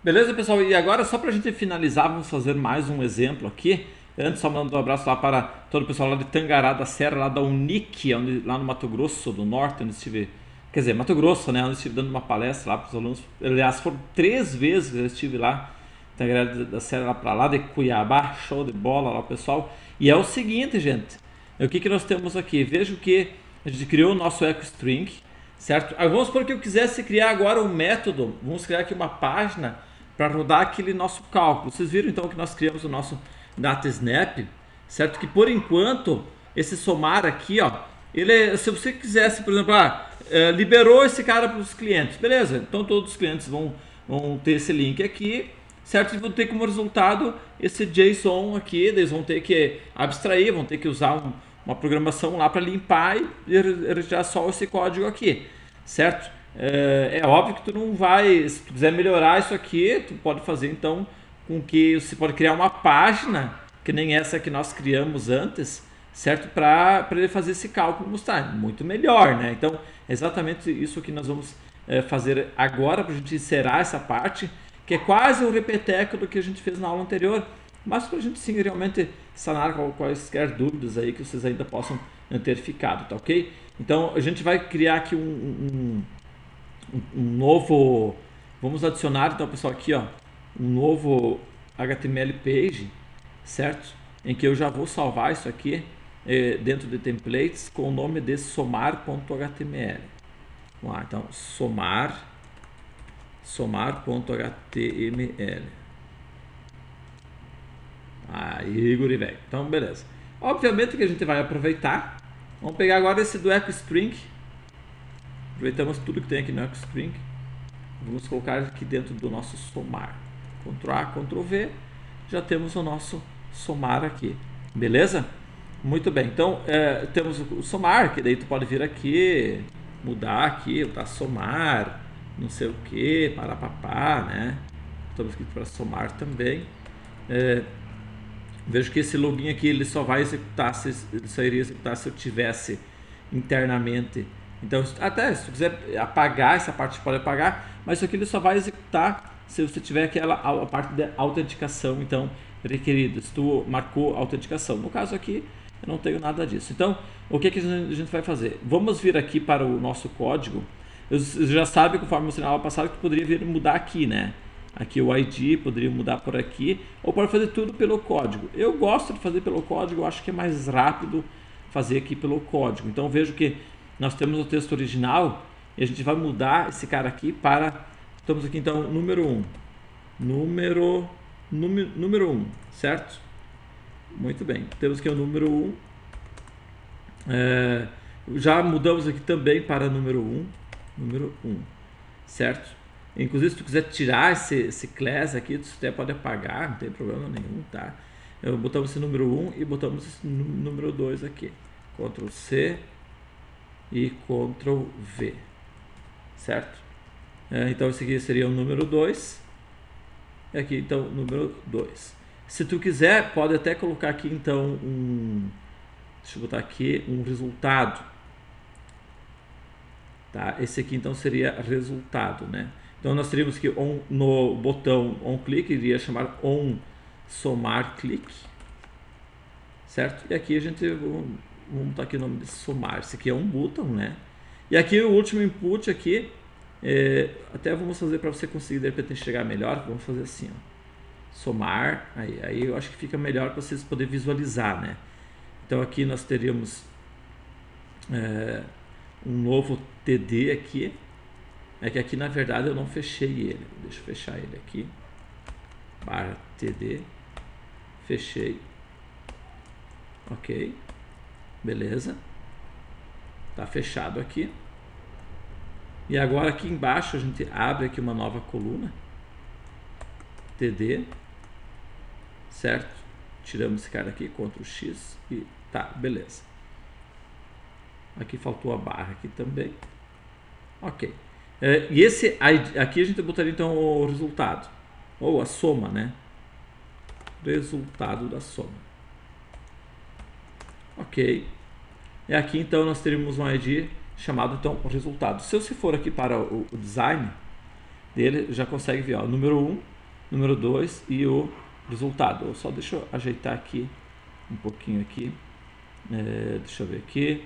Beleza, pessoal? E agora, só para a gente finalizar, vamos fazer mais um exemplo aqui. Antes, só mandando um abraço lá para todo o pessoal lá de Tangará da Serra, lá da Unic, lá no Mato Grosso do Norte, onde estive. Quer dizer, Mato Grosso, né? Onde estive dando uma palestra lá para os alunos. Aliás, foram 3 vezes que eu estive lá, Tangará da Serra, lá para lá de Cuiabá. Show de bola lá, pessoal. E é o seguinte, gente. O que nós temos aqui? Veja que a gente criou o nosso EcoString, certo? Vamos supor que eu quisesse criar agora um método. Vamos criar aqui uma página para rodar aquele nosso cálculo. Vocês viram então que nós criamos o nosso DataSnap, certo? Que por enquanto esse somar aqui, ó, se você quisesse, por exemplo, liberou esse cara para os clientes, beleza? Então todos os clientes vão ter esse link aqui, certo? E vão ter como resultado esse JSON aqui. Eles vão ter que abstrair, vão ter que usar uma programação lá para limpar e retirar só esse código aqui, certo? É óbvio que tu não vai, se tu quiser melhorar isso aqui, tu pode fazer então com que você pode criar uma página que nem essa que nós criamos antes, certo? Para ele fazer esse cálculo mostrar muito melhor, né? Então é exatamente isso que nós vamos fazer agora para a gente encerrar essa parte, que é quase o repeteco do que a gente fez na aula anterior, mas para a gente sim realmente sanar quaisquer dúvidas aí que vocês ainda possam ter ficado, tá ok? Então a gente vai criar aqui um novo, vamos adicionar então, pessoal, aqui, ó, um novo HTML page, certo? Em que eu já vou salvar isso aqui dentro de templates com o nome de somar.html. Vamos lá, então somar.html. Aí, guri velho. Então, beleza. Obviamente que a gente vai aproveitar. Vamos pegar agora esse do EcoString. Aproveitamos tudo que tem aqui no EcoString. Vamos colocar aqui dentro do nosso somar. Ctrl A, Ctrl V. Já temos o nosso somar aqui. Beleza? Muito bem. Então, temos o somar, que daí tu pode vir aqui, mudar aqui, botar somar, não sei o que, parapapá, né? Estamos aqui para somar também. Vejo que esse login aqui ele só vai executar, ele só iria executar se eu tivesse internamente. Então, até se tu quiser apagar essa parte, pode apagar, mas isso aqui ele só vai executar se você tiver a parte de autenticação, então, requerida, se tu marcou autenticação. No caso aqui, eu não tenho nada disso. Então, o que a gente vai fazer? Vamos vir aqui para o nosso código. Eu já sabe, conforme eu mostrei na aula passada, que poderia vir mudar aqui, né? Aqui o ID, poderia mudar por aqui, ou pode fazer tudo pelo código. Eu gosto de fazer pelo código, eu acho que é mais rápido fazer aqui pelo código. Então vejo que nós temos o texto original e a gente vai mudar esse cara aqui para... Estamos aqui então, número 1. Número 1, certo? Muito bem, temos aqui o número 1. Já mudamos aqui também para número 1, certo? Inclusive, se tu quiser tirar esse class aqui, tu até pode apagar, não tem problema nenhum, tá? Botamos esse número 1 e botamos esse número 2 aqui. Ctrl C e Ctrl V, certo? Então, esse aqui seria o número 2. E aqui, então, número 2. Se tu quiser, pode até colocar aqui, então, deixa eu botar aqui, um resultado. Tá? Esse aqui, então, seria resultado, né? Então nós teríamos que no botão onClick iria chamar onSomarClick, certo? E aqui a gente vamos botar aqui o nome de somar. Esse aqui é um botão, né? E aqui o último input aqui, até vamos fazer para você conseguir de repente enxergar melhor. Vamos fazer assim, ó, somar. Aí eu acho que fica melhor para vocês poderem visualizar, né? Então aqui nós teríamos um novo TD aqui. É que aqui na verdade eu não fechei ele. Deixa eu fechar ele aqui. Barra TD. Fechei. Ok. Beleza. Tá fechado aqui. E agora aqui embaixo a gente abre aqui uma nova coluna. TD. Certo? Tiramos esse cara aqui. Ctrl X. E tá, beleza. Aqui faltou a barra aqui também. Ok. E esse aqui a gente botaria então o resultado, ou a soma, né? Resultado da soma. Ok. E aqui então nós teríamos um ID chamado então resultado. Se você for aqui para o design dele, já consegue ver, ó, número 1, número 2 e o resultado. Só deixa eu ajeitar aqui um pouquinho aqui. Deixa eu ver aqui.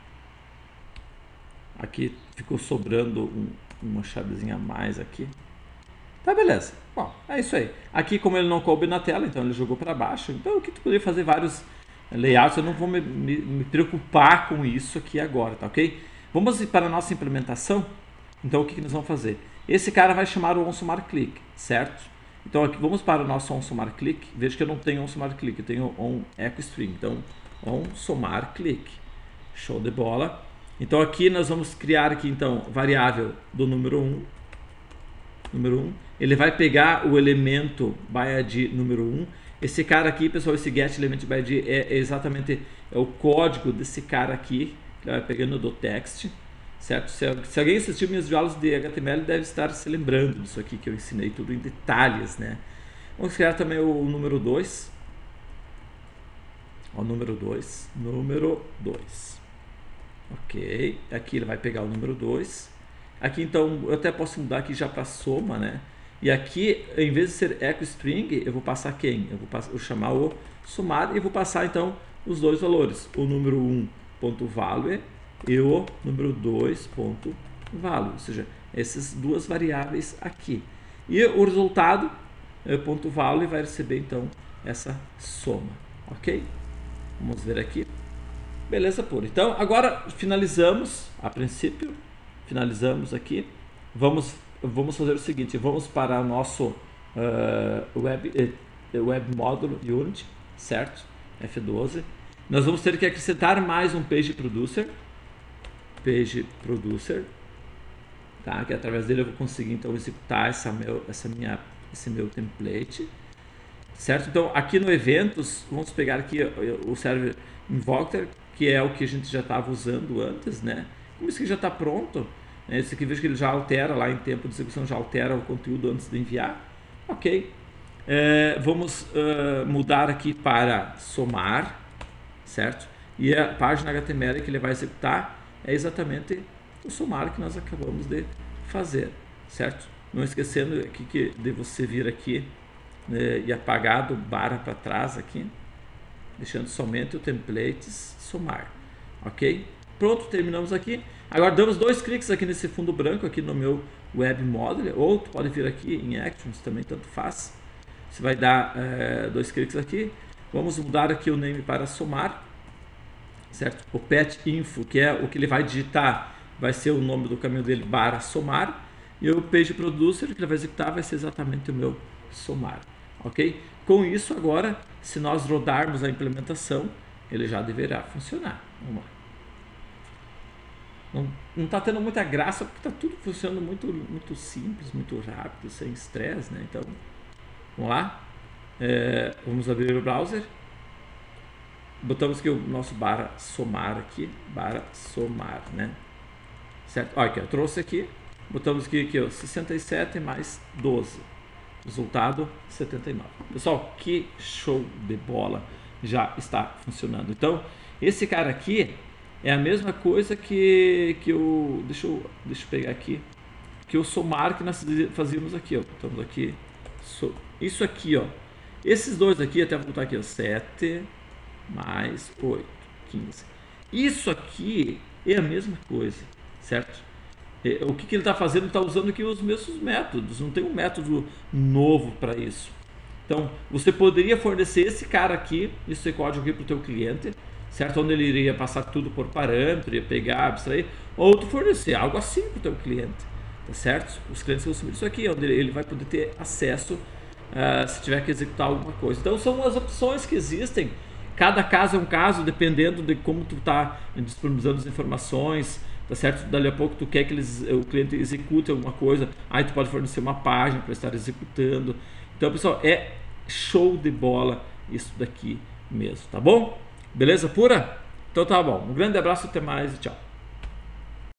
Aqui ficou sobrando uma chavezinha a mais aqui. Tá, beleza. Bom, é isso aí. Aqui, como ele não coube na tela, então ele jogou para baixo. Então, o que tu poderia fazer vários layouts, eu não vou me preocupar com isso aqui agora, tá ok? Vamos para a nossa implementação. Então, o que nós vamos fazer? Esse cara vai chamar o onSomarClick, certo? Então, aqui, vamos para o nosso onSomarClick. Veja que eu não tenho onSomarClick, eu tenho onEchoString. Então, onSomarClick. Show de bola. Então, aqui nós vamos criar aqui, então, variável do número 1. Número 1. Ele vai pegar o elemento byId número 1. Esse cara aqui, pessoal, esse getElementById é exatamente o código desse cara aqui, que vai pegando do text, certo? Se alguém assistiu minhas aulas de HTML, deve estar se lembrando disso aqui que eu ensinei tudo em detalhes, né? Vamos criar também o número 2. O número 2. Número 2. Ok. Aqui ele vai pegar o número 2. Aqui, então, eu até posso mudar aqui já para soma, né? E aqui, em vez de ser EchoString, eu vou passar quem? Eu vou chamar o somar e vou passar, então, os dois valores. O número 1.value e o número 2.value. Ou seja, essas duas variáveis aqui. E o resultado, .value, vai receber, então, essa soma. Ok? Vamos ver aqui. Beleza pura. Então, agora finalizamos, a princípio, finalizamos aqui. Vamos fazer o seguinte, vamos para o nosso web módulo Unity, certo? F12. Nós vamos ter que acrescentar mais um page producer, tá? Que através dele eu vou conseguir então executar esse meu template, certo? Então aqui no eventos, vamos pegar aqui o server invoker, que é o que a gente já estava usando antes, né? Como isso aqui já está pronto, esse aqui vejo que ele já altera lá em tempo de execução, já altera o conteúdo antes de enviar. Ok. Vamos mudar aqui para somar, certo? E a página HTML que ele vai executar é exatamente o somar que nós acabamos de fazer, certo? Não esquecendo aqui de você vir aqui e apagar do barra para trás aqui, deixando somente o templates somar, ok? Pronto, terminamos aqui. Agora damos dois cliques aqui nesse fundo branco aqui no meu web model, ou tu pode vir aqui em Actions, também tanto faz. Você vai dar dois cliques aqui. Vamos mudar aqui o name para somar, certo? O pet info, que é o que ele vai digitar, vai ser o nome do caminho dele para somar. E o page producer, que ele vai executar, vai ser exatamente o meu somar, ok? Com isso agora, se nós rodarmos a implementação, ele já deverá funcionar. Vamos lá. Não está tendo muita graça porque está tudo funcionando muito simples, muito rápido, sem estresse, né? Então, vamos lá. Vamos abrir o browser. Botamos aqui o nosso barra somar aqui, barra somar, né? Certo? Olha aqui, eu trouxe aqui. Botamos aqui, ó, 67 mais 12. Resultado 79. Pessoal, que show de bola já está funcionando. Então, esse cara aqui é a mesma coisa que o... Deixa eu pegar aqui. Que o somar que nós fazíamos aqui, ó. Estamos aqui. Isso aqui, ó. Esses dois aqui, até vou botar aqui, ó. 7 mais 8, 15. Isso aqui é a mesma coisa, certo? O que ele está fazendo? Ele está usando aqui os mesmos métodos. Não tem um método novo para isso. Então, você poderia fornecer esse cara aqui, esse código aqui para o teu cliente, certo? Onde ele iria passar tudo por parâmetro, ia pegar, abstrair, ou tu fornecer algo assim para o teu cliente, tá certo? Os clientes consumem isso aqui, onde ele vai poder ter acesso se tiver que executar alguma coisa. Então, são as opções que existem. Cada caso é um caso, dependendo de como tu está disponibilizando as informações, tá certo? Dali a pouco tu quer que o cliente execute alguma coisa, aí tu pode fornecer uma página para estar executando. Então, pessoal, é show de bola isso daqui mesmo, tá bom? Beleza pura? Então tá bom. Um grande abraço, até mais e tchau.